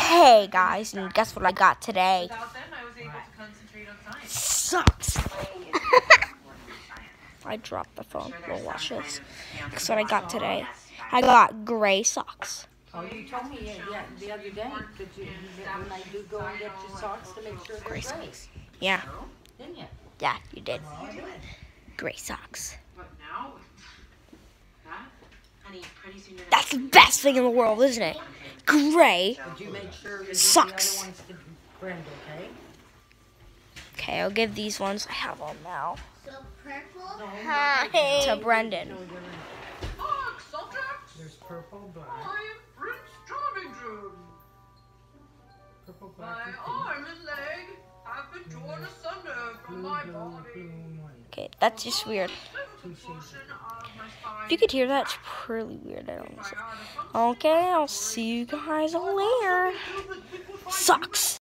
Hey guys, and guess what I got today? Without them, I was able to concentrate on science. Socks. I dropped the phone. Well, watch this. Guess what I got today? I got gray socks. Oh, you told me the other day that when I do go and get your socks to make sure they're Gray gray. socks. Yeah. Didn't you? Yeah, you did. Well, I did. Gray socks. But now, honey, pretty soon you're That's the best thing in the world, isn't it? Gray But you make sure you give socks. the other ones to Brenda, okay? Okay, I'll give these ones. I have them now. So purple? No, Hi. To Brendan. no, you're in. subjects. There's purple, black. I am Prince Charmington. Purple, My black, and arm and leg have been torn asunder from blue, my blue, body. blue, and white. Okay, that's just weird. If you could hear that, it's pretty weird. I don't know. Okay, I'll see you guys later. Socks.